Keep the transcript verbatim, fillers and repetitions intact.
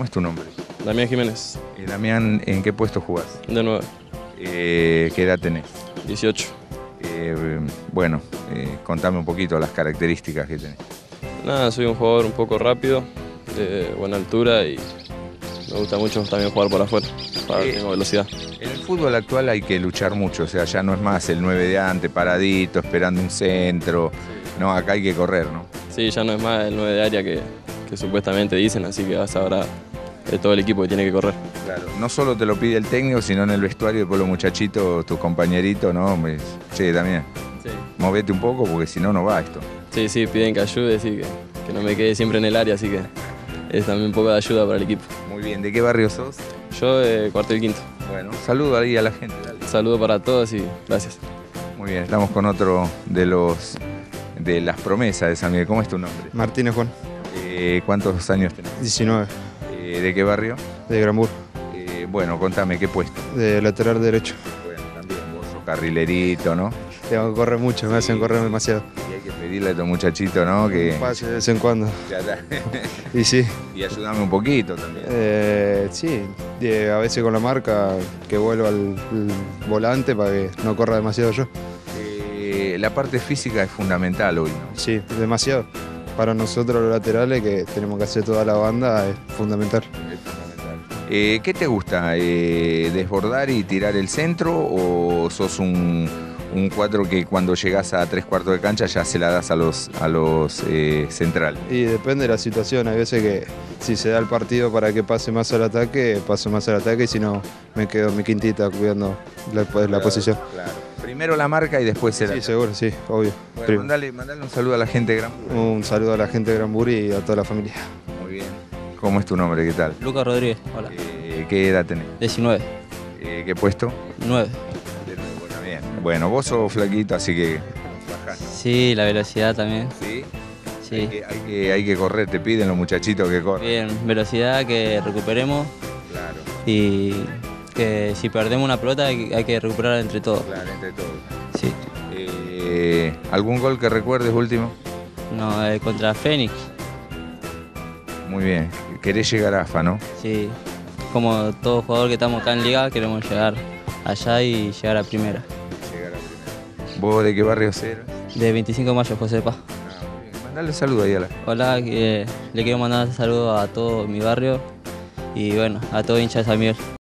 ¿Cómo es tu nombre? Damián Jiménez. Eh, Damián, ¿en qué puesto jugás? De nueve. Eh, ¿Qué edad tenés? dieciocho. Eh, bueno, eh, contame un poquito las características que tenés. Nada, soy un jugador un poco rápido, de buena altura y me gusta mucho también jugar por afuera, para, Eh, tengo velocidad. En el fútbol actual hay que luchar mucho, o sea, ya no es más el nueve de antes, paradito, esperando un centro. No, acá hay que correr, ¿no? Sí, ya no es más el nueve de área que, que supuestamente dicen, así que vas ahora de todo el equipo que tiene que correr. Claro, no solo te lo pide el técnico, sino en el vestuario con los muchachitos, tus compañeritos, ¿no? Me- Che, también, Sí. movete un poco porque si no, no va esto. Sí, sí, piden que ayude, sí, que, que no me quede siempre en el área, así que es también un poco de ayuda para el equipo. Muy bien, ¿de qué barrio sos? Yo de cuarto y quinto. Bueno, saludo ahí a la gente, dale. Saludo para todos y gracias. Muy bien, estamos con otro de los de las promesas de San Miguel. ¿Cómo es tu nombre? Martínez Juan, Eh, ¿Cuántos años tenés? diecinueve, Eh, ¿De qué barrio? de Granbur, Eh, bueno, contame, ¿qué puesto? de lateral derecho. Bueno, también vos sos carrilerito, ¿no? Tengo que correr mucho, me hacen correr demasiado. Y hay que pedirle a estos muchachitos, ¿no? Que Pase de vez en cuando. ya está. Y sí, Y ayúdame un poquito también. eh, sí, eh, a veces con la marca que vuelva al, al volante para que no corra demasiado yo. Eh, la parte física es fundamental hoy, ¿no? Sí, demasiado. Para nosotros los laterales que tenemos que hacer toda la banda es fundamental. Es fundamental. Eh, ¿Qué te gusta? Eh, ¿Desbordar y tirar el centro o sos un, un cuatro que cuando llegás a tres cuartos de cancha ya se la das a los, a los eh, centrales? Y depende de la situación, hay veces que si se da el partido para que pase más al ataque, paso más al ataque y si no me quedo en mi quintita cuidando la, la Claro, posición. Claro. Primero la marca y después el Sí, ataque. seguro, sí, obvio. Bueno, Prim- mandale, mandale un saludo a la gente de Gran. Un saludo a la gente de Granburi y a toda la familia. Muy bien. ¿Cómo es tu nombre? ¿Qué tal? Lucas Rodríguez, hola. Eh, ¿Qué edad tenés? diecinueve, Eh, ¿Qué puesto? nueve. De nuevo, también. Bueno, vos sos flaquito, así que bajás. Sí, la velocidad también. ¿Sí? Hay Sí. que, hay, que, hay que correr, te piden los muchachitos que corran. Bien, velocidad, que recuperemos Claro, y que si perdemos una pelota hay, que- hay que recuperarla entre todos. claro, entre todos. Sí. Eh, ¿Algún gol que recuerdes último? No, eh, contra Fénix, Muy bien. Querés llegar a AFA, ¿no? sí. Como todo jugador que estamos acá en Liga, queremos llegar allá y llegar a primera. Llegar a primera. ¿Vos de qué barrio eres? De veinticinco de mayo, José Paz. Ah, muy bien. Mandale un saludo ahí a la. Hola, eh, le quiero mandar un saludo a todo mi barrio y bueno, a todo hincha de San Miguel.